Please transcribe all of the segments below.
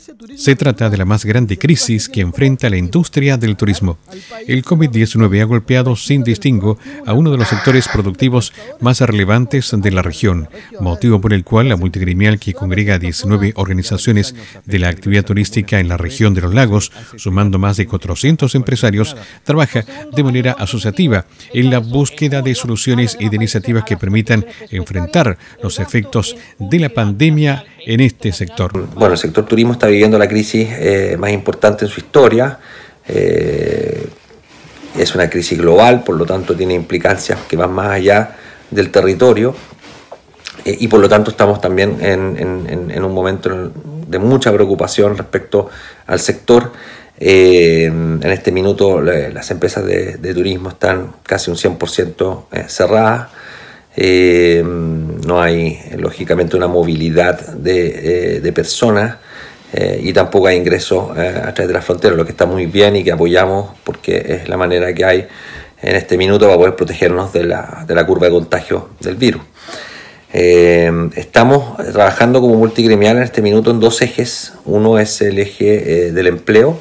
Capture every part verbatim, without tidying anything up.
Se trata de la más grande crisis que enfrenta la industria del turismo. El COVID diecinueve ha golpeado sin distingo a uno de los sectores productivos más relevantes de la región, motivo por el cual la multigremial que congrega a diecinueve organizaciones de la actividad turística en la región de los lagos, sumando más de cuatrocientos empresarios, trabaja de manera asociativa en la búsqueda de soluciones y de iniciativas que permitan enfrentar los efectos de la pandemia en este sector. Bueno, el sector turismo está viviendo la crisis eh, más importante en su historia. Eh, es una crisis global, por lo tanto tiene implicancias que van más allá del territorio eh, y por lo tanto estamos también en, en, en un momento de mucha preocupación respecto al sector. Eh, en este minuto las empresas de, de turismo están casi un cien por ciento cerradas. Eh, no hay lógicamente una movilidad de, eh, de personas eh, y tampoco hay ingresos eh, a través de las fronteras, lo que está muy bien y que apoyamos porque es la manera que hay en este minuto para poder protegernos de la, de la curva de contagio del virus. Eh, estamos trabajando como multigremial en este minuto en dos ejes. Uno es el eje eh, del empleo,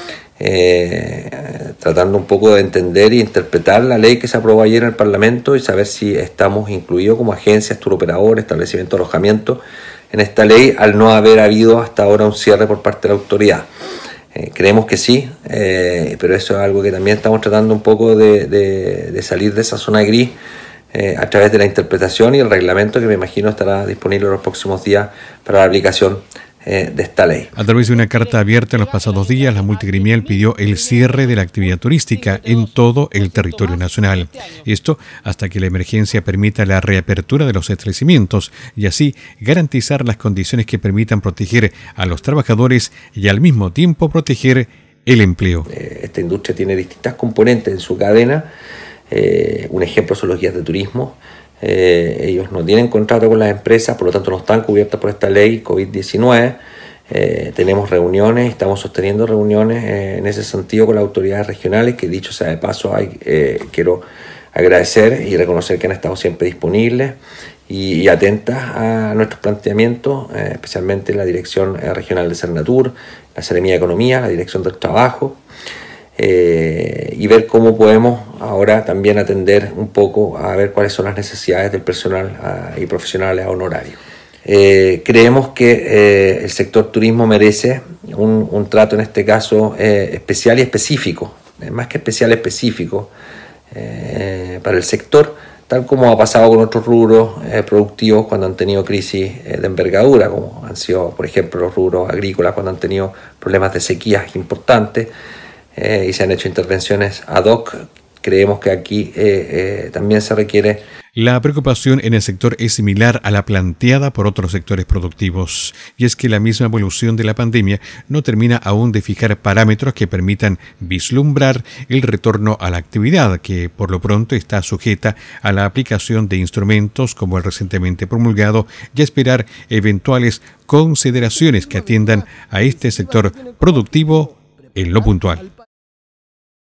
Eh, tratando un poco de entender e interpretar la ley que se aprobó ayer en el Parlamento y saber si estamos incluidos como agencias, turoperadores, establecimiento de alojamiento en esta ley al no haber habido hasta ahora un cierre por parte de la autoridad. Eh, creemos que sí, eh, pero eso es algo que también estamos tratando un poco de, de, de salir de esa zona gris eh, a través de la interpretación y el reglamento que me imagino estará disponible en los próximos días para la aplicación de esta ley. A través de una carta abierta en los pasados días, la multigremial pidió el cierre de la actividad turística en todo el territorio nacional. Esto hasta que la emergencia permita la reapertura de los establecimientos y así garantizar las condiciones que permitan proteger a los trabajadores y al mismo tiempo proteger el empleo. Esta industria tiene distintas componentes en su cadena. Eh, un ejemplo son los guías de turismo. Eh, ellos no tienen contrato con las empresas, por lo tanto no están cubiertas por esta ley COVID diecinueve. Eh, tenemos reuniones, estamos sosteniendo reuniones eh, en ese sentido con las autoridades regionales, que dicho sea de paso, hay, eh, quiero agradecer y reconocer que han estado siempre disponibles y, y atentas a nuestros planteamientos, eh, especialmente la Dirección Regional de Cernatur, la Seremía de Economía, la Dirección del Trabajo. Eh, y ver cómo podemos ahora también atender un poco a ver cuáles son las necesidades del personal a, y profesionales a honorario. Eh, creemos que eh, el sector turismo merece un, un trato en este caso eh, especial y específico, eh, más que especial, específico eh, para el sector, tal como ha pasado con otros rubros eh, productivos cuando han tenido crisis eh, de envergadura, como han sido, por ejemplo, los rubros agrícolas cuando han tenido problemas de sequías importantes. Eh, y se han hecho intervenciones ad hoc. Creemos que aquí eh, eh, también se requiere. La preocupación en el sector es similar a la planteada por otros sectores productivos, y es que la misma evolución de la pandemia no termina aún de fijar parámetros que permitan vislumbrar el retorno a la actividad, que por lo pronto está sujeta a la aplicación de instrumentos como el recientemente promulgado y a esperar eventuales consideraciones que atiendan a este sector productivo en lo puntual.